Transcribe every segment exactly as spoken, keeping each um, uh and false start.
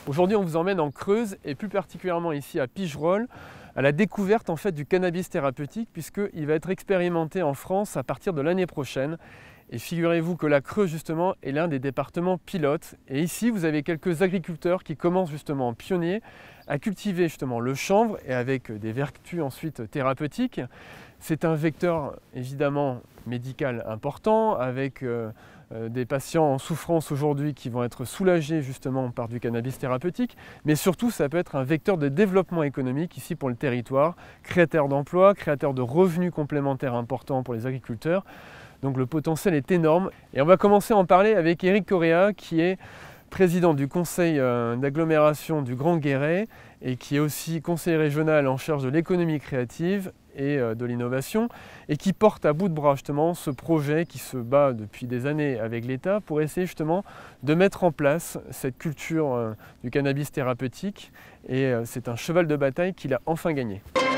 Aujourd'hui, on vous emmène en Creuse et plus particulièrement ici à Pigerolles, à la découverte en fait du cannabis thérapeutique puisqu'il va être expérimenté en France à partir de l'année prochaine. Et figurez-vous que la Creuse justement est l'un des départements pilotes. Et ici, vous avez quelques agriculteurs qui commencent justement en pionnier à cultiver justement le chanvre et avec des vertus ensuite thérapeutiques. C'est un vecteur évidemment médical important avec euh, euh, des patients en souffrance aujourd'hui qui vont être soulagés justement par du cannabis thérapeutique, mais surtout ça peut être un vecteur de développement économique ici pour le territoire, créateur d'emplois, créateur de revenus complémentaires importants pour les agriculteurs. Donc le potentiel est énorme et on va commencer à en parler avec Éric Correa qui est président du conseil d'agglomération du Grand Guéret et qui est aussi conseiller régional en charge de l'économie créative et de l'innovation et qui porte à bout de bras justement ce projet qui se bat depuis des années avec l'État pour essayer justement de mettre en place cette culture du cannabis thérapeutique et c'est un cheval de bataille qu'il a enfin gagné.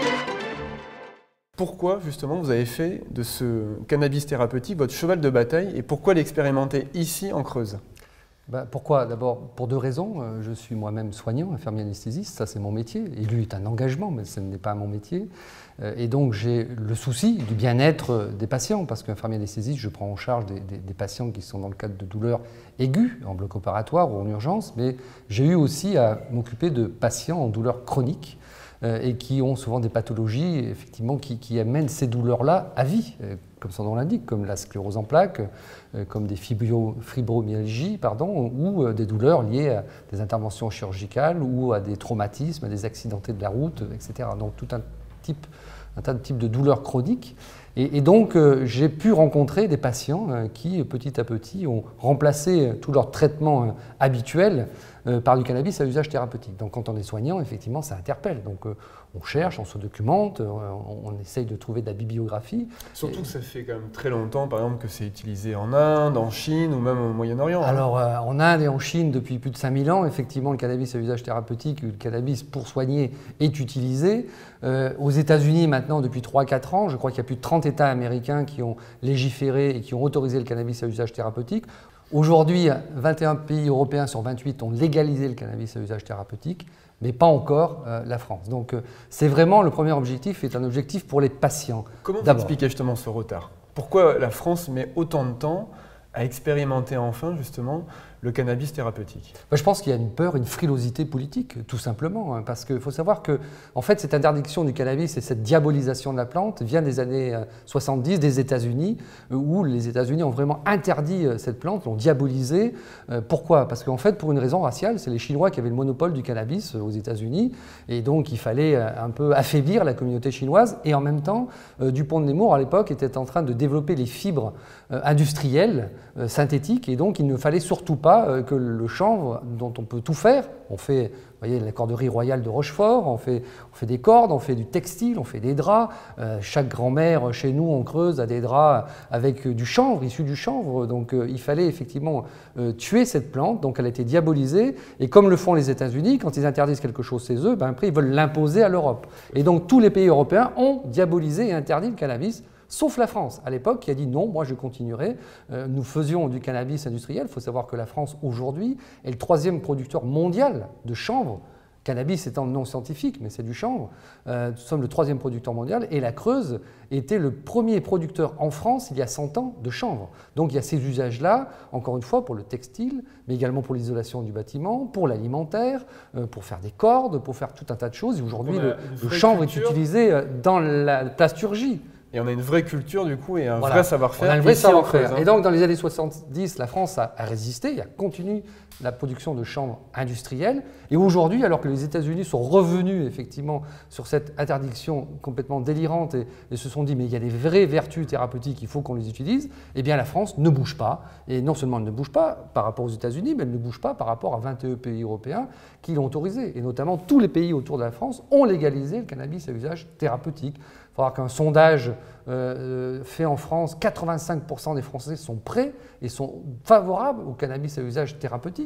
Pourquoi justement vous avez fait de ce cannabis thérapeutique votre cheval de bataille et pourquoi l'expérimenter ici en Creuse? Ben pourquoi? D'abord pour deux raisons. Je suis moi-même soignant, infirmier anesthésiste, ça c'est mon métier. Et lui est un engagement, mais ce n'est pas mon métier. Et donc j'ai le souci du bien-être des patients, parce qu'infirmier anesthésiste, je prends en charge des, des, des patients qui sont dans le cadre de douleurs aiguës, en bloc opératoire ou en urgence, mais j'ai eu aussi à m'occuper de patients en douleurs chroniques et qui ont souvent des pathologies effectivement, qui, qui amènent ces douleurs-là à vie, comme son nom l'indique, comme la sclérose en plaques, comme des fibro, fibromyalgies, pardon, ou des douleurs liées à des interventions chirurgicales ou à des traumatismes, à des accidentés de la route, et cetera. Donc tout un, type, un tas de types de douleurs chroniques. Et, et donc euh, j'ai pu rencontrer des patients euh, qui petit à petit ont remplacé euh, tout leur traitement euh, habituel euh, par du cannabis à usage thérapeutique. Donc quand on est soignant, effectivement, ça interpelle. Donc euh, on cherche, on se documente, euh, on, on essaye de trouver de la bibliographie. Surtout et, que ça fait quand même très longtemps, par exemple, que c'est utilisé en Inde, en Chine ou même au Moyen-Orient. Alors hein. euh, en Inde et en Chine, depuis plus de cinq mille ans, effectivement, le cannabis à usage thérapeutique, le cannabis pour soigner est utilisé. Euh, aux États-Unis, maintenant, depuis trois à quatre ans, je crois qu'il y a plus de trente États américains qui ont légiféré et qui ont autorisé le cannabis à usage thérapeutique. Aujourd'hui, vingt et un pays européens sur vingt-huit ont légalisé le cannabis à usage thérapeutique, mais pas encore euh, la France. Donc euh, c'est vraiment le premier objectif, est un objectif pour les patients. Comment vous expliquez justement ce retard? Pourquoi la France met autant de temps à expérimenter enfin justement le cannabis thérapeutique? Je pense qu'il y a une peur, une frilosité politique, tout simplement. Parce qu'il faut savoir que en fait, cette interdiction du cannabis et cette diabolisation de la plante vient des années soixante-dix des États-Unis, où les États-Unis ont vraiment interdit cette plante, l'ont diabolisée. Pourquoi? Parce qu'en fait, pour une raison raciale, c'est les Chinois qui avaient le monopole du cannabis aux États-Unis. Et donc, il fallait un peu affaiblir la communauté chinoise. Et en même temps, Dupont de Nemours, à l'époque, était en train de développer les fibres industrielles, synthétiques. Et donc, il ne fallait surtout pas que le chanvre, dont on peut tout faire, on fait, vous voyez, la corderie royale de Rochefort, on fait, on fait des cordes, on fait du textile, on fait des draps. Euh, chaque grand-mère chez nous en Creuse a des draps avec du chanvre, issu du chanvre. Donc euh, il fallait effectivement euh, tuer cette plante, donc elle a été diabolisée. Et comme le font les États-Unis, quand ils interdisent quelque chose chez eux, ben après ils veulent l'imposer à l'Europe. Et donc tous les pays européens ont diabolisé et interdit le cannabis, sauf la France, à l'époque, qui a dit non, moi je continuerai. Euh, nous faisions du cannabis industriel. Il faut savoir que la France, aujourd'hui, est le troisième producteur mondial de chanvre. Cannabis étant non scientifique, mais c'est du chanvre. Euh, nous sommes le troisième producteur mondial et la Creuse était le premier producteur en France, il y a cent ans, de chanvre. Donc il y a ces usages-là, encore une fois, pour le textile, mais également pour l'isolation du bâtiment, pour l'alimentaire, euh, pour faire des cordes, pour faire tout un tas de choses. Aujourd'hui, le, le chanvre culture. est utilisé dans la plasturgie. Et on a une vraie culture du coup et un voilà. vrai savoir-faire. On a un vrai savoir-faire. Et donc dans les années soixante-dix, la France a, a résisté, a continué la production de chanvre industrielle. Et aujourd'hui, alors que les États-Unis sont revenus effectivement sur cette interdiction complètement délirante et, et se sont dit mais il y a des vraies vertus thérapeutiques, il faut qu'on les utilise, eh bien la France ne bouge pas. Et non seulement elle ne bouge pas par rapport aux États-Unis, mais elle ne bouge pas par rapport à vingt et un pays européens qui l'ont autorisé. Et notamment tous les pays autour de la France ont légalisé le cannabis à usage thérapeutique. Il faut voir qu'un sondage euh, fait en France, quatre-vingt-cinq pour cent des Français sont prêts et sont favorables au cannabis à usage thérapeutique.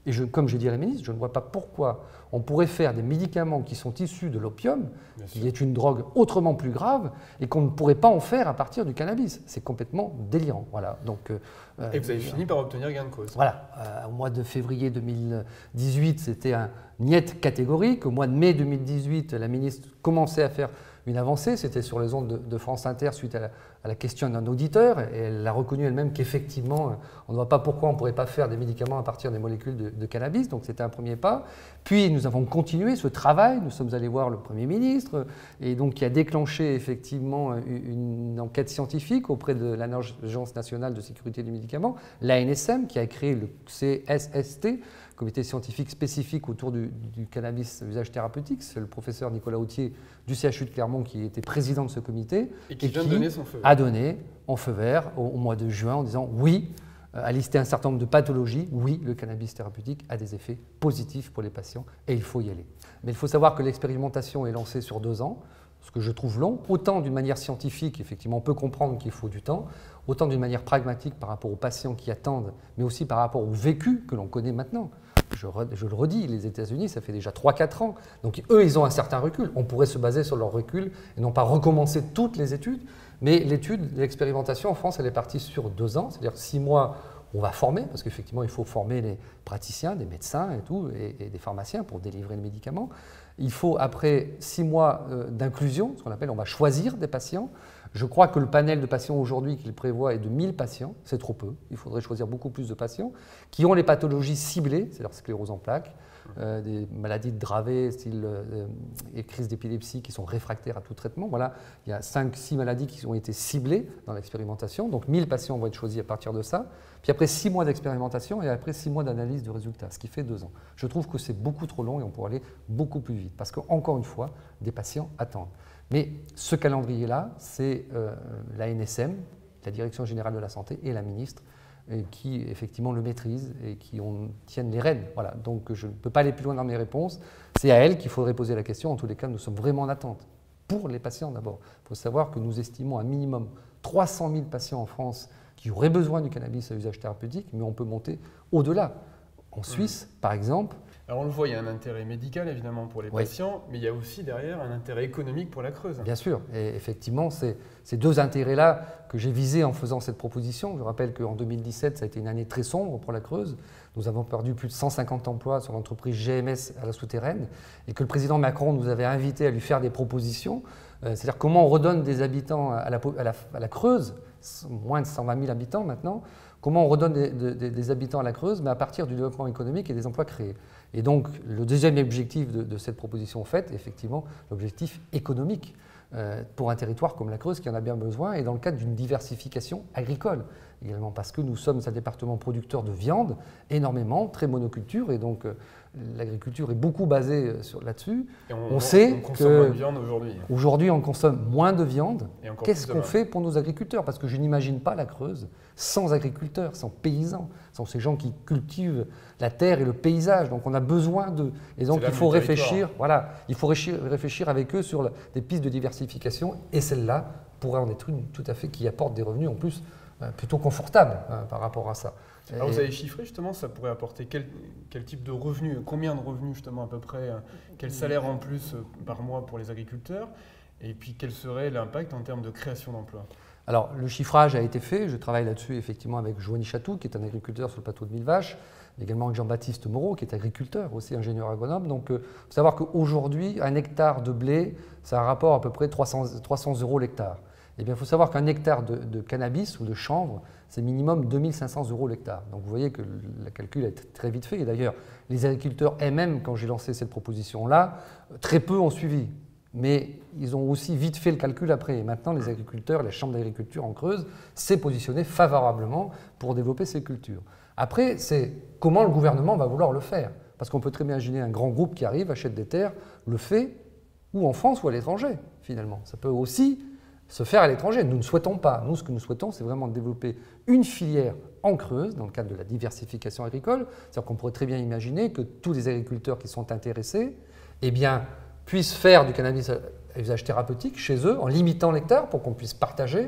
Et je, comme j'ai dit à la ministre, je ne vois pas pourquoi on pourrait faire des médicaments qui sont issus de l'opium, qui est une drogue autrement plus grave, et qu'on ne pourrait pas en faire à partir du cannabis. C'est complètement délirant. Voilà. Donc, euh, et vous avez euh, fini par obtenir gain de cause. Voilà. Euh, au mois de février deux mille dix-huit, c'était un niet catégorique. Au mois de mai deux mille dix-huit, la ministre commençait à faire une avancée, c'était sur les ondes de, de France Inter suite à la, à la question d'un auditeur, et elle a reconnu elle-même qu'effectivement, on ne voit pas pourquoi on ne pourrait pas faire des médicaments à partir des molécules de, de cannabis, donc c'était un premier pas. Puis nous avons continué ce travail, nous sommes allés voir le Premier ministre, et donc qui a déclenché effectivement une, une enquête scientifique auprès de l'Agence nationale de sécurité des médicaments, l'A N S M, qui a créé le C S S T, comité scientifique spécifique autour du, du cannabis à usage thérapeutique. C'est le professeur Nicolas Autier du C H U de Clermont qui était président de ce comité et qui, et vient qui donner son feu a donné en feu vert au, au mois de juin en disant oui, euh, a listé un certain nombre de pathologies, oui, le cannabis thérapeutique a des effets positifs pour les patients et il faut y aller. Mais il faut savoir que l'expérimentation est lancée sur deux ans, ce que je trouve long, autant d'une manière scientifique, effectivement on peut comprendre qu'il faut du temps, autant d'une manière pragmatique par rapport aux patients qui attendent, mais aussi par rapport au vécu que l'on connaît maintenant. Je, je le redis, les États-Unis, ça fait déjà trois quatre ans. Donc eux, ils ont un certain recul. On pourrait se baser sur leur recul et non pas recommencer toutes les études. Mais l'étude, l'expérimentation en France, elle est partie sur deux ans. C'est-à-dire six mois, on va former, parce qu'effectivement, il faut former les praticiens, des médecins et tout, et, et des pharmaciens pour délivrer le médicament. Il faut, après six mois euh, d'inclusion, ce qu'on appelle, on va choisir des patients. Je crois que le panel de patients aujourd'hui qu'il prévoit est de mille patients, c'est trop peu. Il faudrait choisir beaucoup plus de patients qui ont les pathologies ciblées, c'est-à-dire sclérose en plaques, euh, des maladies de Dravet, style euh, et crise d'épilepsie qui sont réfractaires à tout traitement. Voilà, il y a cinq six maladies qui ont été ciblées dans l'expérimentation. Donc mille patients vont être choisis à partir de ça. Puis après six mois d'expérimentation et après six mois d'analyse de résultats, ce qui fait deux ans. Je trouve que c'est beaucoup trop long et on pourrait aller beaucoup plus vite parce qu'encore une fois, des patients attendent. Mais ce calendrier-là, c'est euh, l'A N S M, la Direction générale de la santé et la ministre et qui effectivement le maîtrisent et qui ont, tiennent les rênes. Voilà. Donc je ne peux pas aller plus loin dans mes réponses. C'est à elles qu'il faudrait poser la question. En tous les cas, nous sommes vraiment en attente. Pour les patients d'abord. Il faut savoir que nous estimons un minimum trois cent mille patients en France qui auraient besoin du cannabis à usage thérapeutique, mais on peut monter au-delà. En Suisse, mmh. par exemple. Alors on le voit, il y a un intérêt médical évidemment pour les oui. patients, mais il y a aussi derrière un intérêt économique pour la Creuse. Bien sûr, et effectivement, c'est ces deux intérêts-là que j'ai visés en faisant cette proposition. Je rappelle qu'en deux mille dix-sept, ça a été une année très sombre pour la Creuse. Nous avons perdu plus de cent cinquante emplois sur l'entreprise G M S à la Souterraine, et que le président Macron nous avait invités à lui faire des propositions, euh, c'est-à-dire comment on redonne des habitants à la, à la, à la Creuse, moins de cent vingt mille habitants maintenant, comment on redonne des, des, des habitants à la Creuse, mais à partir du développement économique et des emplois créés. Et donc, le deuxième objectif de, de cette proposition faite, effectivement, l'objectif économique euh, pour un territoire comme la Creuse qui en a bien besoin, et dans le cadre d'une diversification agricole également, parce que nous sommes un département producteur de viande, énormément, très monoculture, et donc euh, l'agriculture est beaucoup basée là-dessus. On, on sait on consomme que moins de viande aujourd'hui. Aujourd'hui, on consomme moins de viande. Qu'est-ce qu'on fait pour nos agriculteurs? Parce que je n'imagine pas la Creuse sans agriculteurs, sans paysans, sans ces gens qui cultivent la terre et le paysage. Donc on a besoin d'eux. Et donc il faut réfléchir, voilà, il faut réfléchir avec eux sur la, des pistes de diversification. Et celle-là pourrait en être une tout à fait qui apporte des revenus en plus euh, plutôt confortables hein, par rapport à ça. Alors vous avez chiffré justement, ça pourrait apporter quel, quel type de revenus, combien de revenus justement à peu près, quel salaire en plus par mois pour les agriculteurs, et puis quel serait l'impact en termes de création d'emplois? Alors le chiffrage a été fait, je travaille là-dessus effectivement avec Joanie Chatou qui est un agriculteur sur le plateau de Millevaches, également avec Jean-Baptiste Moreau qui est agriculteur, aussi ingénieur agronome. Donc il euh, faut savoir qu'aujourd'hui un hectare de blé, ça a un rapport à peu près trois cents, trois cents euros l'hectare. Eh bien il faut savoir qu'un hectare de, de cannabis ou de chanvre, c'est minimum deux mille cinq cents euros l'hectare. Donc vous voyez que le calcul a été très vite fait. Et d'ailleurs, les agriculteurs eux-mêmes, quand j'ai lancé cette proposition-là, très peu ont suivi. Mais ils ont aussi vite fait le calcul après. Et maintenant, les agriculteurs, la Chambre d'agriculture en Creuse, s'est positionnée favorablement pour développer ces cultures. Après, c'est comment le gouvernement va vouloir le faire. Parce qu'on peut très bien imaginer un grand groupe qui arrive, achète des terres, le fait, ou en France ou à l'étranger, finalement. Ça peut aussi se faire à l'étranger. Nous ne souhaitons pas. Nous, ce que nous souhaitons, c'est vraiment développer une filière en Creuse, dans le cadre de la diversification agricole. C'est-à-dire qu'on pourrait très bien imaginer que tous les agriculteurs qui sont intéressés, eh bien, puissent faire du cannabis à usage thérapeutique chez eux, en limitant l'hectare pour qu'on puisse partager,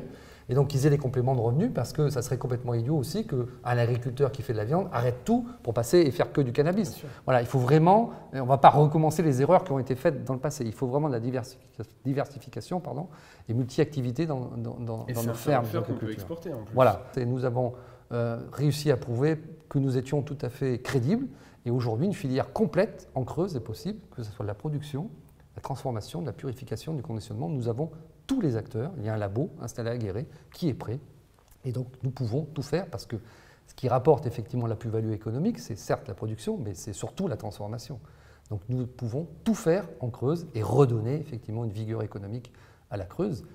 et donc qu'ils aient des compléments de revenus, parce que ça serait complètement idiot aussi qu'un agriculteur qui fait de la viande arrête tout pour passer et faire que du cannabis. Voilà, il faut vraiment, on ne va pas recommencer les erreurs qui ont été faites dans le passé. Il faut vraiment de la diversification, diversification pardon, et multi-activité dans, dans, dans, et dans nos un fermes. faire qu'on peut exporter en plus. Voilà, et nous avons euh, réussi à prouver que nous étions tout à fait crédibles, et aujourd'hui une filière complète en Creuse est possible, que ce soit de la production, la transformation, de la purification, du conditionnement. Nous avons tous les acteurs. Il y a un labo installé à Guéret qui est prêt. Et donc, nous pouvons tout faire parce que ce qui rapporte effectivement la plus-value économique, c'est certes la production, mais c'est surtout la transformation. Donc, nous pouvons tout faire en Creuse et redonner effectivement une vigueur économique à la Creuse.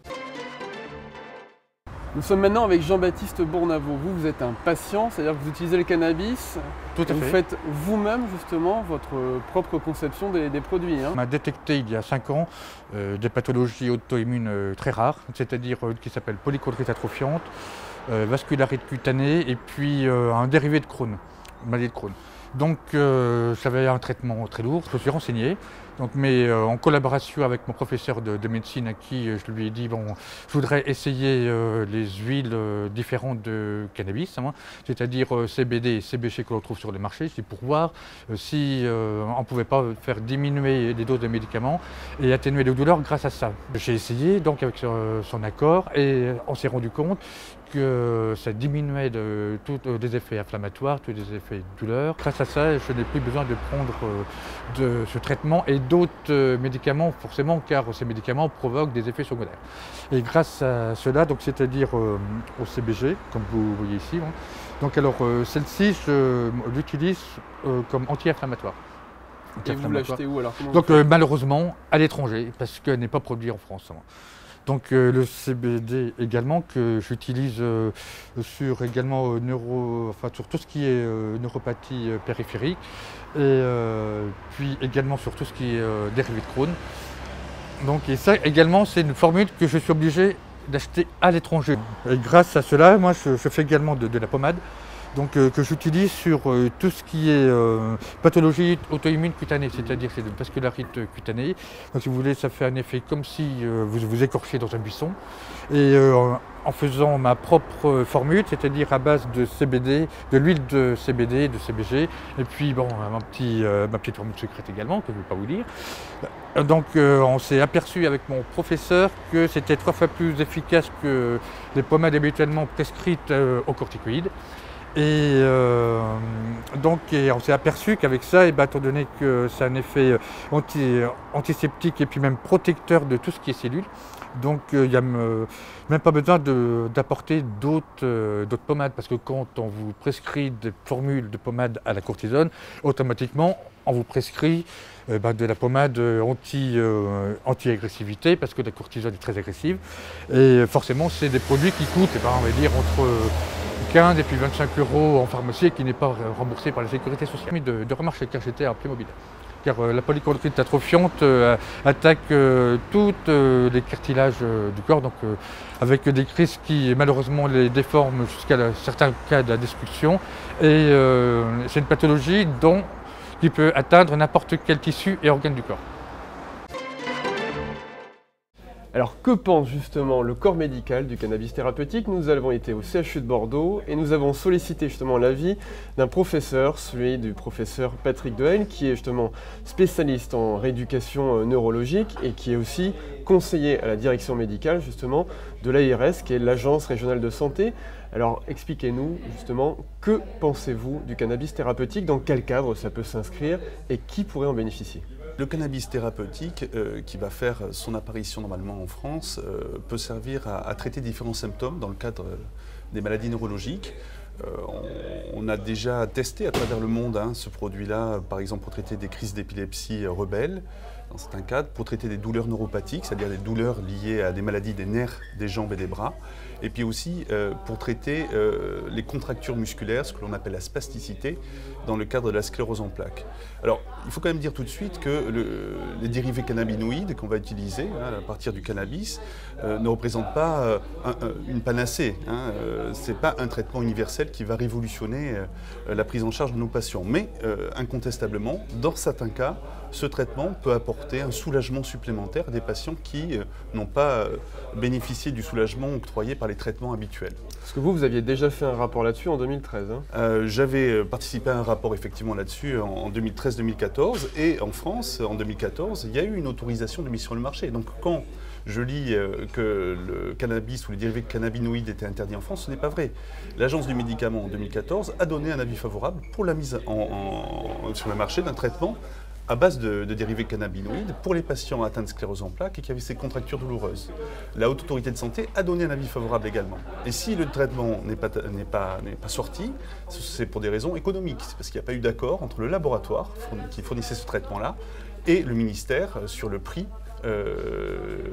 Nous sommes maintenant avec Jean-Baptiste Bournavaux. Vous, vous êtes un patient, c'est-à-dire que vous utilisez le cannabis. Tout à et fait. Vous faites vous-même justement votre propre conception des, des produits. Hein. On a détecté il y a cinq ans euh, des pathologies auto-immunes euh, très rares, c'est-à-dire euh, qui s'appellent polychondrite atrophiante, euh, vascularite cutanée et puis euh, un dérivé de Crohn, maladie de Crohn. Donc euh, ça avait un traitement très lourd, je me suis renseigné. Donc, mais euh, en collaboration avec mon professeur de, de médecine à qui euh, je lui ai dit bon, je voudrais essayer euh, les huiles euh, différentes de cannabis, hein, c'est-à-dire euh, C B D et C B G que l'on trouve sur les marchés, c'est pour voir euh, si euh, on ne pouvait pas faire diminuer les doses de médicaments et atténuer les douleurs grâce à ça. J'ai essayé donc avec son, son accord et on s'est rendu compte que ça diminuait de, tous des effets inflammatoires, tous les effets de douleur. Grâce à ça, je n'ai plus besoin de prendre euh, de ce traitement et d'autres euh, médicaments, forcément, car ces médicaments provoquent des effets secondaires. Et grâce à cela, donc c'est-à-dire euh, au C B G, comme vous voyez ici, hein, donc alors euh, celle-ci, je l'utilise euh, comme anti-inflammatoire. Et vous l'achetez où alors? Donc euh, malheureusement, à l'étranger, parce qu'elle n'est pas produite en France. Hein. Donc euh, le C B D également que j'utilise euh, sur également euh, neuro, enfin sur tout ce qui est euh, neuropathie euh, périphérique et euh, puis également sur tout ce qui est euh, dérivé de Crohn. Donc et ça également c'est une formule que je suis obligé d'acheter à l'étranger. Et grâce à cela, moi je, je fais également de, de la pommade. Donc, euh, que j'utilise sur euh, tout ce qui est euh, pathologie auto-immune cutanée, c'est-à-dire c'est de vascularite cutanée. Donc si vous voulez, ça fait un effet comme si euh, vous vous écorchiez dans un buisson. Et euh, en faisant ma propre formule, c'est-à-dire à base de C B D, de l'huile de C B D, de C B G, et puis bon, ma, petit, euh, ma petite formule secrète également, que je ne vais pas vous dire. Donc euh, on s'est aperçu avec mon professeur que c'était trois fois plus efficace que les pommades habituellement prescrites euh, aux corticoïdes. Et euh, donc et on s'est aperçu qu'avec ça, et ben, étant donné que c'est un effet anti, antiseptique et puis même protecteur de tout ce qui est cellules, donc il euh, n'y a me, même pas besoin d'apporter d'autres euh, pommades, parce que quand on vous prescrit des formules de pommade à la cortisone, automatiquement on vous prescrit euh, ben, de la pommade anti, euh, anti-agressivité, parce que la cortisone est très agressive. Et forcément c'est des produits qui coûtent, et ben, on va dire, entre quinze et puis vingt-cinq euros en pharmacie et qui n'est pas remboursé par la sécurité sociale. De, de remarcher car j'étais à Playmobil. Car euh, la polychondrite atrophiante euh, attaque euh, tous euh, les cartilages euh, du corps, donc euh, avec des crises qui malheureusement les déforment jusqu'à certains cas de la destruction. Et euh, c'est une pathologie dont, qui peut atteindre n'importe quel tissu et organe du corps. Alors que pense justement le corps médical du cannabis thérapeutique? Nous avons été au C H U de Bordeaux et nous avons sollicité justement l'avis d'un professeur, celui du professeur Patrick Dehaene, qui est justement spécialiste en rééducation neurologique et qui est aussi conseiller à la direction médicale justement de l'A R S, qui est l'Agence régionale de santé. Alors expliquez-nous justement, que pensez-vous du cannabis thérapeutique, dans quel cadre ça peut s'inscrire et qui pourrait en bénéficier? Le cannabis thérapeutique, euh, qui va faire son apparition normalement en France, euh, peut servir à, à traiter différents symptômes dans le cadre euh, des maladies neurologiques. Euh, on, on a déjà testé à travers le monde hein, ce produit-là, par exemple pour traiter des crises d'épilepsie euh, rebelles, dans certains cadres, pour traiter des douleurs neuropathiques, c'est-à-dire des douleurs liées à des maladies des nerfs, des jambes et des bras, et puis aussi euh, pour traiter euh, les contractures musculaires, ce que l'on appelle la spasticité, dans le cadre de la sclérose en plaques. Alors, il faut quand même dire tout de suite que le, les dérivés cannabinoïdes qu'on va utiliser hein, à partir du cannabis euh, ne représentent pas euh, un, un, une panacée. Hein, euh, ce n'est pas un traitement universel qui va révolutionner euh, la prise en charge de nos patients. Mais, euh, incontestablement, dans certains cas, ce traitement peut apporter un soulagement supplémentaire à des patients qui euh, n'ont pas euh, bénéficié du soulagement octroyé par les traitements habituels. Parce que vous, vous aviez déjà fait un rapport là-dessus en deux mille treize. Hein. Euh, J'avais participé à un rapport effectivement là-dessus en deux mille treize deux mille quatorze et en France, en deux mille quatorze, il y a eu une autorisation de mise sur le marché. Donc quand je lis euh, que le cannabis ou les dérivés de cannabinoïdes étaient interdits en France, ce n'est pas vrai. L'Agence du médicament en deux mille quatorze a donné un avis favorable pour la mise en, en, sur le marché d'un traitement à base de, de dérivés cannabinoïdes pour les patients atteints de sclérose en plaques et qui avaient ces contractures douloureuses. La Haute Autorité de Santé a donné un avis favorable également. Et si le traitement n'est pas, n'est pas, n'est pas sorti, c'est pour des raisons économiques. C'est parce qu'il n'y a pas eu d'accord entre le laboratoire qui fournissait ce traitement-là et le ministère sur le prix, euh,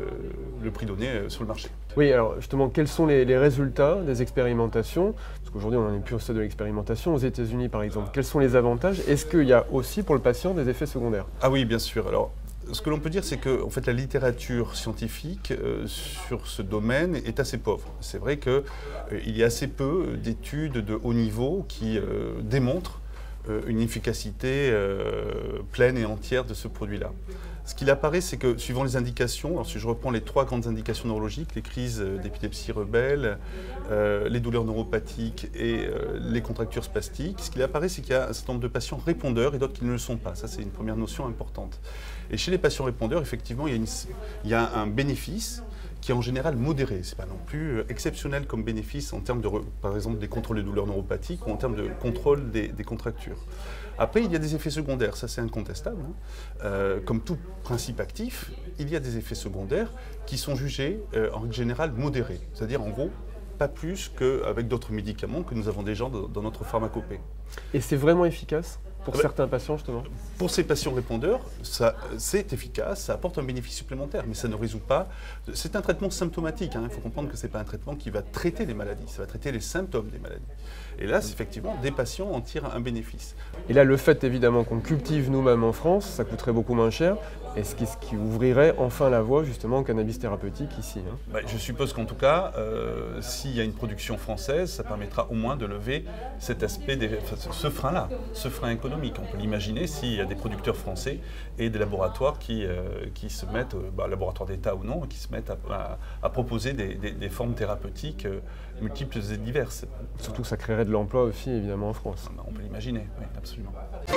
le prix donné sur le marché. Oui, alors justement, quels sont les, les résultats des expérimentations? Parce qu'aujourd'hui, on n'en est plus au stade de l'expérimentation. Aux États-Unis, par exemple, quels sont les avantages? Est-ce qu'il y a aussi pour le patient des effets secondaires? Ah oui, bien sûr. Alors, ce que l'on peut dire, c'est que en fait, la littérature scientifique euh, sur ce domaine est assez pauvre. C'est vrai qu'il euh, y a assez peu d'études de haut niveau qui euh, démontrent euh, une efficacité euh, pleine et entière de ce produit-là. Ce qu'il apparaît, c'est que suivant les indications, alors si je reprends les trois grandes indications neurologiques, les crises d'épilepsie rebelle, euh, les douleurs neuropathiques et euh, les contractures spastiques, ce qu'il apparaît, c'est qu'il y a un certain nombre de patients répondeurs et d'autres qui ne le sont pas. Ça, c'est une première notion importante. Et chez les patients répondeurs, effectivement, il y a, une, il y a un bénéfice qui est en général modéré. Ce n'est pas non plus exceptionnel comme bénéfice en termes de, par exemple, des contrôles de douleurs neuropathiques ou en termes de contrôle des, des contractures. Après, il y a des effets secondaires, ça c'est incontestable. Hein. Euh, comme tout principe actif, il y a des effets secondaires qui sont jugés euh, en général modérés. C'est-à-dire en gros, pas plus qu'avec d'autres médicaments que nous avons déjà dans, dans notre pharmacopée. Et c'est vraiment efficace pour ah ben, certains patients justement? Pour ces patients répondeurs, c'est efficace, ça apporte un bénéfice supplémentaire, mais ça ne résout pas. C'est un traitement symptomatique, il hein. faut comprendre que ce n'est pas un traitement qui va traiter les maladies, ça va traiter les symptômes des maladies. Et là, effectivement, des patients en tirent un bénéfice. Et là, le fait évidemment qu'on cultive nous-mêmes en France, ça coûterait beaucoup moins cher. Et ce qui, ce qui ouvrirait enfin la voie justement au cannabis thérapeutique ici. Hein. Bah, je suppose qu'en tout cas, euh, s'il y a une production française, ça permettra au moins de lever cet aspect, des, ce frein-là, ce frein économique. On peut l'imaginer s'il y a des producteurs français et des laboratoires qui, euh, qui se mettent, bah, laboratoires d'État ou non, qui se mettent à, à, à proposer des, des, des formes thérapeutiques euh, multiples et diverses. Surtout que ça créerait de l'emploi aussi évidemment en France. On peut l'imaginer, oui, absolument.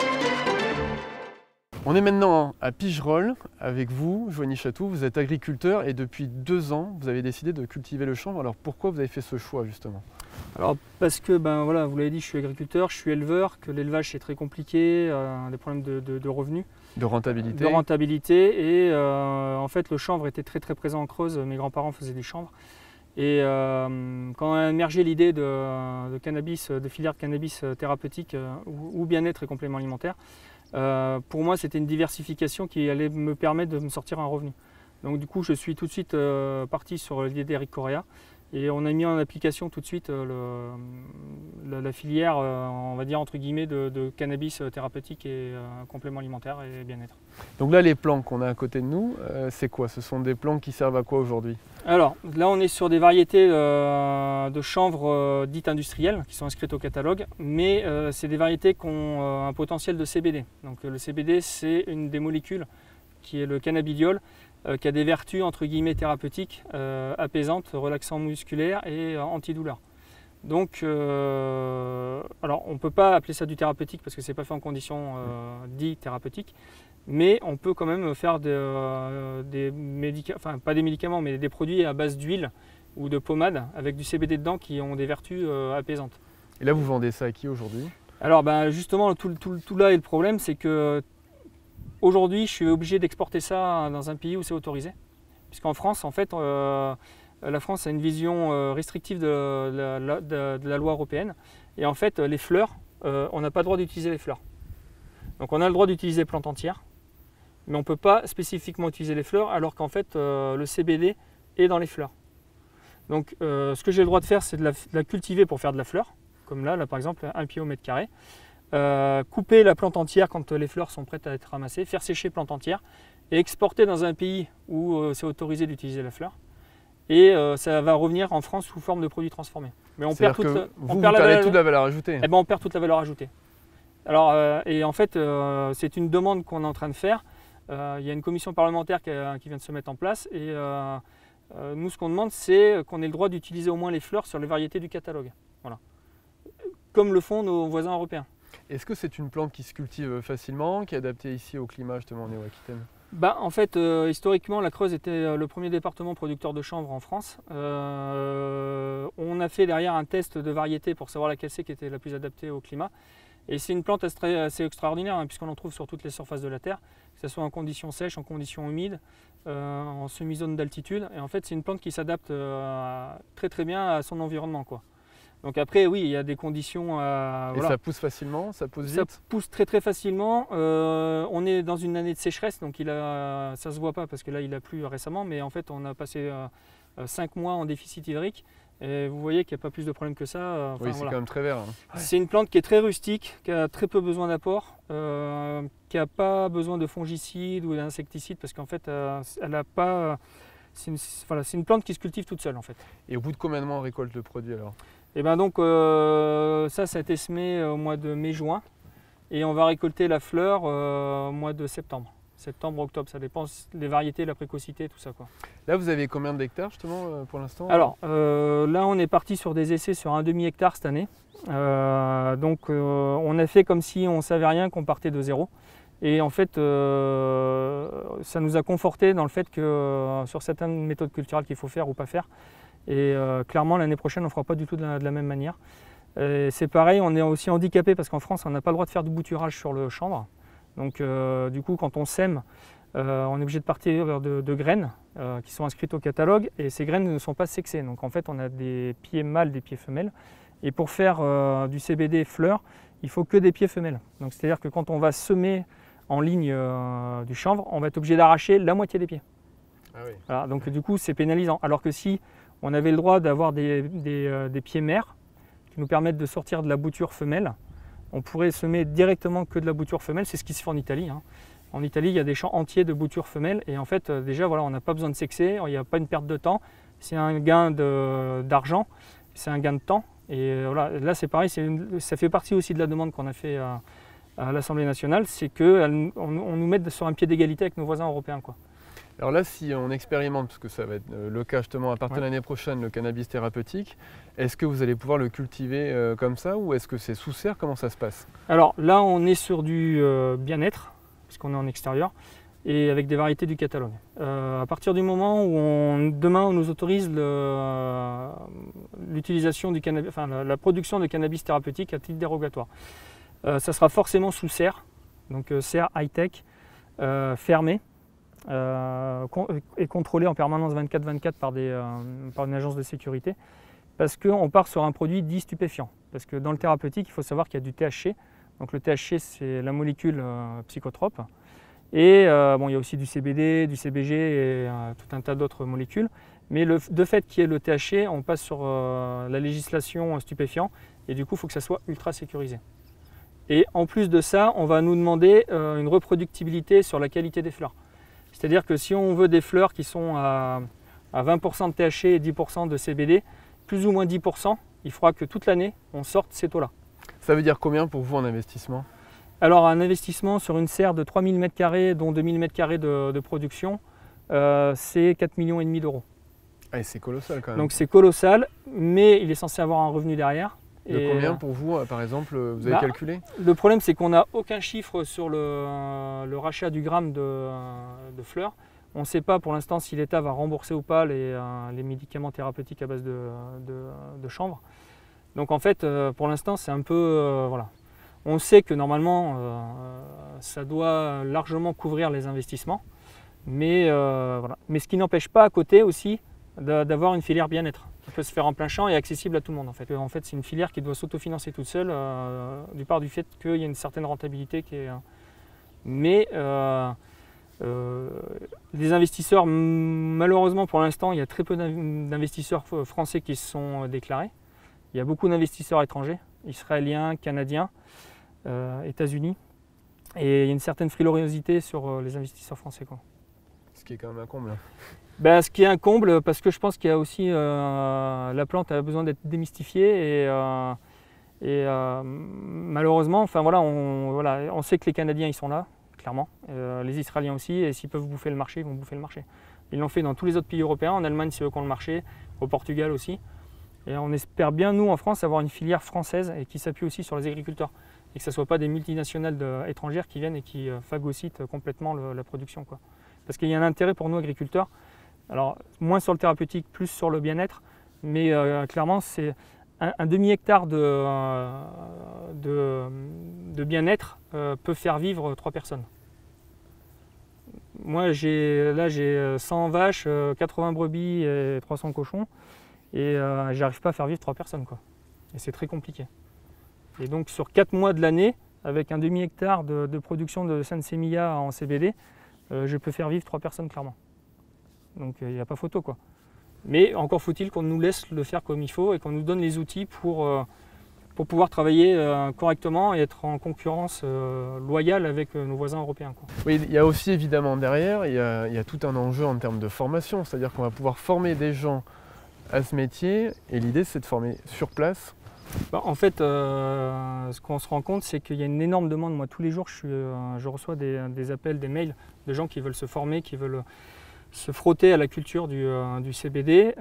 On est maintenant à Pigerolles avec vous, Joanie Chatou. Vous êtes agriculteur et depuis deux ans, vous avez décidé de cultiver le chanvre. Alors pourquoi vous avez fait ce choix justement? Alors parce que, ben voilà, vous l'avez dit, je suis agriculteur, je suis éleveur, que l'élevage c'est très compliqué, euh, des problèmes de, de, de revenus. De rentabilité. De rentabilité et euh, en fait le chanvre était très très présent en Creuse. Mes grands-parents faisaient du chanvre. Et euh, quand a émergé l'idée de, de cannabis, de filière de cannabis thérapeutique euh, ou, ou bien-être et complément alimentaire, euh, pour moi c'était une diversification qui allait me permettre de me sortir un revenu. Donc du coup je suis tout de suite euh, parti sur l'idée d'Eric Correa et on a mis en application tout de suite euh, le, la, la filière, euh, on va dire entre guillemets, de, de cannabis thérapeutique et euh, complément alimentaire et bien-être. Donc là les plants qu'on a à côté de nous, euh, c'est quoi? Ce sont des plants qui servent à quoi aujourd'hui? Alors là on est sur des variétés euh, de chanvre euh, dites industrielles qui sont inscrites au catalogue, mais euh, c'est des variétés qui ont euh, un potentiel de C B D. Donc le C B D c'est une des molécules qui est le cannabidiol, euh, qui a des vertus entre guillemets thérapeutiques, euh, apaisantes, relaxantes musculaires et euh, antidouleurs. Donc, euh, alors on ne peut pas appeler ça du thérapeutique parce que ce n'est pas fait en conditions euh, dites thérapeutiques, mais on peut quand même faire de, euh, des médicaments, enfin pas des médicaments, mais des produits à base d'huile ou de pommade avec du C B D dedans qui ont des vertus euh, apaisantes. Et là vous vendez ça à qui aujourd'hui? Alors ben, justement, tout, tout, tout là est le problème, c'est que aujourd'hui je suis obligé d'exporter ça dans un pays où c'est autorisé. Puisqu'en France, en fait, euh, la France a une vision restrictive de la, de, de la loi européenne. Et en fait, les fleurs, euh, on n'a pas le droit d'utiliser les fleurs. Donc on a le droit d'utiliser les plantes entières, mais on ne peut pas spécifiquement utiliser les fleurs, alors qu'en fait, euh, le C B D est dans les fleurs. Donc euh, ce que j'ai le droit de faire, c'est de, de la cultiver pour faire de la fleur, comme là, là par exemple, un pied au mètre carré. Euh, couper la plante entière quand les fleurs sont prêtes à être ramassées, faire sécher plante entière et exporter dans un pays où euh, c'est autorisé d'utiliser la fleur. Et euh, ça va revenir en France sous forme de produits transformés. Mais on perd toute, que on vous, perd vous la perdez valeur, toute la valeur ajoutée. Eh ben, on perd toute la valeur ajoutée. Alors, euh, et en fait, euh, c'est une demande qu'on est en train de faire. Euh, il y a une commission parlementaire qui, a, qui vient de se mettre en place. Et euh, euh, nous, ce qu'on demande, c'est qu'on ait le droit d'utiliser au moins les fleurs sur les variétés du catalogue. Voilà. Comme le font nos voisins européens. Est-ce que c'est une plante qui se cultive facilement, qui est adaptée ici au climat justement en Néo-Aquitaine? Bah, en fait, euh, historiquement, la Creuse était le premier département producteur de chanvre en France. Euh, on a fait derrière un test de variété pour savoir laquelle c'est qui était la plus adaptée au climat. Et c'est une plante assez, assez extraordinaire hein, puisqu'on en trouve sur toutes les surfaces de la Terre, que ce soit en conditions sèches, en conditions humides, euh, en semi-zone d'altitude. Et en fait, c'est une plante qui s'adapte euh, très très bien à son environnement, quoi. Donc après, oui, il y a des conditions... Euh, Et voilà. ça pousse facilement, ça pousse Ça vite? pousse très très facilement. Euh, on est dans une année de sécheresse, donc il a, ça ne se voit pas parce que là, il a plu récemment. Mais en fait, on a passé euh, cinq mois en déficit hydrique. Et vous voyez qu'il n'y a pas plus de problème que ça. Enfin, oui, c'est voilà. quand même très vert. Hein. C'est une plante qui est très rustique, qui a très peu besoin d'apport, euh, qui n'a pas besoin de fongicides ou d'insecticides parce qu'en fait, euh, elle n'a pas... C'est une, voilà, c'est une plante qui se cultive toute seule en fait. Et au bout de combien de mois on récolte le produit alors? Et bien donc euh, ça, ça a été semé au mois de mai-juin et on va récolter la fleur euh, au mois de septembre. Septembre, octobre, ça dépend des variétés, la précocité, tout ça, quoi. Là, vous avez combien d'hectares justement pour l'instant? Alors euh, là, on est parti sur des essais sur un demi-hectare cette année. Euh, donc euh, on a fait comme si on ne savait rien, qu'on partait de zéro. Et en fait, euh, ça nous a conforté dans le fait que euh, sur certaines méthodes culturelles qu'il faut faire ou pas faire. Et euh, clairement, l'année prochaine, on ne fera pas du tout de la, de la même manière. C'est pareil, on est aussi handicapé parce qu'en France, on n'a pas le droit de faire de bouturage sur le chanvre. Donc euh, du coup, quand on sème, euh, on est obligé de partir de, de graines euh, qui sont inscrites au catalogue. Et ces graines ne sont pas sexées. Donc en fait, on a des pieds mâles, des pieds femelles. Et pour faire euh, du C B D fleur, il faut que des pieds femelles. Donc c'est-à-dire que quand on va semer en ligne euh, du chanvre, on va être obligé d'arracher la moitié des pieds. Ah oui. Voilà, donc du coup, c'est pénalisant. Alors que si on avait le droit d'avoir des, des, euh, des pieds mères qui nous permettent de sortir de la bouture femelle, on pourrait semer directement que de la bouture femelle. C'est ce qui se fait en Italie. Hein. En Italie, il y a des champs entiers de bouture femelle et en fait, euh, déjà, voilà, on n'a pas besoin de sexer, il n'y a pas une perte de temps. C'est un gain d'argent, c'est un gain de temps. Et euh, voilà, là, c'est pareil, une, ça fait partie aussi de la demande qu'on a fait à, à l'Assemblée nationale, c'est qu'on on nous mette sur un pied d'égalité avec nos voisins européens, quoi. Alors là, si on expérimente, parce que ça va être le cas justement à partir ouais. de l'année prochaine, le cannabis thérapeutique, est-ce que vous allez pouvoir le cultiver euh, comme ça ou est-ce que c'est sous serre? Comment ça se passe? Alors là, on est sur du euh, bien-être, puisqu'on est en extérieur, et avec des variétés du catalogue. Euh, à partir du moment où on, demain on nous autorise l'utilisation du cannabis, enfin la, la production de cannabis thérapeutique à titre dérogatoire, euh, ça sera forcément sous serre, donc euh, serre high-tech, euh, fermée. Euh, est contrôlé en permanence vingt-quatre vingt-quatre par, des, euh, par une agence de sécurité parce qu'on part sur un produit dit stupéfiant. Parce que dans le thérapeutique, il faut savoir qu'il y a du T H C. Donc le T H C, c'est la molécule euh, psychotrope. Et euh, bon, il y a aussi du C B D, du C B G et euh, tout un tas d'autres molécules. Mais le, de fait qu'il y ait le T H C, on passe sur euh, la législation stupéfiant et du coup, il faut que ça soit ultra sécurisé. Et en plus de ça, on va nous demander euh, une reproductibilité sur la qualité des fleurs. C'est-à-dire que si on veut des fleurs qui sont à, à vingt pour cent de T H C et dix pour cent de C B D, plus ou moins dix pour cent, il faudra que toute l'année, on sorte ces taux-là. Ça veut dire combien pour vous en investissement? Alors un investissement sur une serre de trois mille mètres carrés, dont deux mille mètres carrés de, de production, euh, c'est quatre virgule cinq millions d'euros. Ah, c'est colossal quand même. Donc c'est colossal, mais il est censé avoir un revenu derrière. De et combien pour vous, par exemple, vous avez bah, calculé? Le problème, c'est qu'on n'a aucun chiffre sur le, le rachat du gramme de, de fleurs. On ne sait pas pour l'instant si l'État va rembourser ou pas les, les médicaments thérapeutiques à base de, de, de chanvre. Donc en fait, pour l'instant, c'est un peu... Euh, voilà. On sait que normalement, euh, ça doit largement couvrir les investissements. Mais, euh, voilà. Mais ce qui n'empêche pas à côté aussi d'avoir une filière bien-être qui peut se faire en plein champ et accessible à tout le monde. En fait, en fait c'est une filière qui doit s'autofinancer toute seule, euh, du part du fait qu'il y a une certaine rentabilité qui est... Euh, mais euh, euh, les investisseurs, malheureusement pour l'instant, il y a très peu d'investisseurs français qui se sont déclarés. Il y a beaucoup d'investisseurs étrangers, israéliens, canadiens, euh, États-Unis. Et il y a une certaine frilosité sur les investisseurs français, quoi. Ce qui est quand même un comble. Ben, ce qui est un comble, parce que je pense qu'il y a aussi euh, la plante a besoin d'être démystifiée et, euh, Et euh, malheureusement, enfin, voilà, on, voilà, on sait que les Canadiens ils sont là, clairement, euh, les Israéliens aussi, et s'ils peuvent bouffer le marché, ils vont bouffer le marché. Ils l'ont fait dans tous les autres pays européens, en Allemagne c'est eux qui ont le marché, au Portugal aussi. Et on espère bien, nous en France, avoir une filière française et qui s'appuie aussi sur les agriculteurs. Et que ce ne soit pas des multinationales de, étrangères qui viennent et qui euh, phagocytent complètement le, la production, quoi. Parce qu'il y a un intérêt pour nous agriculteurs, alors moins sur le thérapeutique, plus sur le bien-être, mais euh, clairement c'est un, un demi-hectare de, euh, de, de bien-être euh, peut faire vivre trois personnes. Moi j'ai, là j'ai cent vaches, quatre-vingts brebis et trois cents cochons, et euh, j'arrive pas à faire vivre trois personnes, quoi. Et c'est très compliqué. Et donc sur quatre mois de l'année, avec un demi-hectare de, de production de Saint-Sémilla en C B D, euh, je peux faire vivre trois personnes clairement. Donc il euh, n'y a pas photo, quoi. Mais encore faut-il qu'on nous laisse le faire comme il faut et qu'on nous donne les outils pour, euh, pour pouvoir travailler euh, correctement et être en concurrence euh, loyale avec euh, nos voisins européens, quoi. Oui, il y a aussi évidemment derrière, il y a, il y a tout un enjeu en termes de formation, c'est-à-dire qu'on va pouvoir former des gens à ce métier et l'idée c'est de former sur place. Bah, en fait, euh, ce qu'on se rend compte, c'est qu'il y a une énorme demande. Moi, tous les jours, je, suis, euh, je reçois des, des appels, des mails de gens qui veulent se former, qui veulent se frotter à la culture du, euh, du C B D.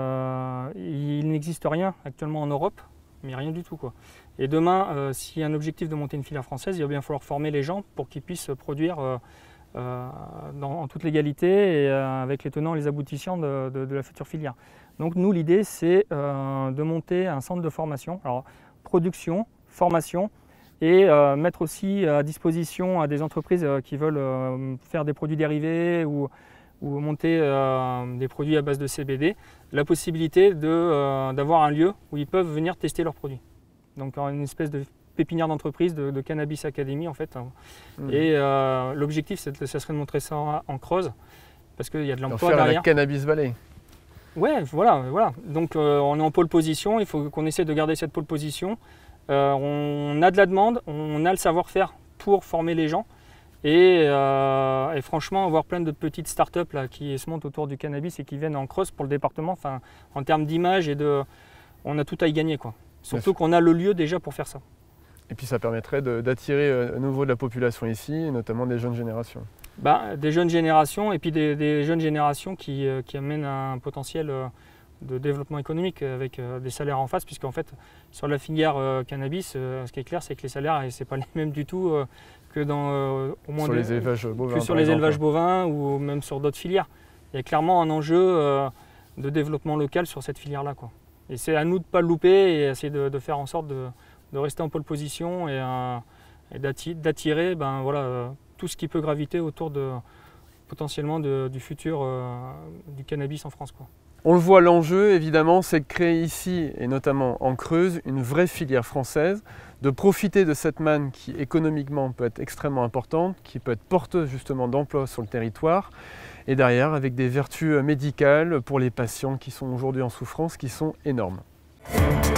Euh, il n'existe rien actuellement en Europe, mais rien du tout, quoi. Et demain, euh, s'il y a un objectif de monter une filière française, il va bien falloir former les gens pour qu'ils puissent produire euh, euh, dans, en toute légalité et euh, avec les tenants et les aboutissants de, de, de la future filière. Donc nous, l'idée, c'est euh, de monter un centre de formation, alors production, formation, et euh, mettre aussi à disposition à des entreprises euh, qui veulent euh, faire des produits dérivés ou, ou monter euh, des produits à base de C B D, la possibilité de, euh, d'avoir un lieu où ils peuvent venir tester leurs produits. Donc une espèce de pépinière d'entreprise, de, de Cannabis Academy en fait. Mmh. Et euh, l'objectif, ça serait de montrer ça en, en Creuse, parce qu'il y a de l'emploi derrière. La Cannabis Valley. Ouais, voilà, voilà. Donc euh, on est en pôle position, il faut qu'on essaie de garder cette pôle position. Euh, on a de la demande, on a le savoir-faire pour former les gens. Et, euh, et franchement, avoir plein de petites startups là, qui se montent autour du cannabis et qui viennent en Creuse pour le département, enfin, en termes d'image et de... On a tout à y gagner, quoi. Surtout qu'on a le lieu déjà pour faire ça. Et puis ça permettrait d'attirer à nouveau de la population ici, et notamment des jeunes générations. Bah, des jeunes générations et puis des, des jeunes générations qui, euh, qui amènent un potentiel euh, de développement économique avec euh, des salaires en face, puisqu'en fait sur la filière euh, cannabis, euh, ce qui est clair c'est que les salaires ce n'est pas les mêmes du tout euh, que dans euh, au moins sur des, les élevages bovins, que sur les exemple. élevages bovins ou même sur d'autres filières. Il y a clairement un enjeu euh, de développement local sur cette filière là, quoi. Et c'est à nous de ne pas le louper et essayer de, de faire en sorte de, de rester en pole position et, euh, et d'attirer ben, voilà, euh, tout ce qui peut graviter autour de, potentiellement de, du futur euh, du cannabis en France, quoi. On le voit, l'enjeu évidemment c'est de créer ici et notamment en Creuse une vraie filière française, de profiter de cette manne qui économiquement peut être extrêmement importante, qui peut être porteuse justement d'emplois sur le territoire et derrière avec des vertus médicales pour les patients qui sont aujourd'hui en souffrance qui sont énormes.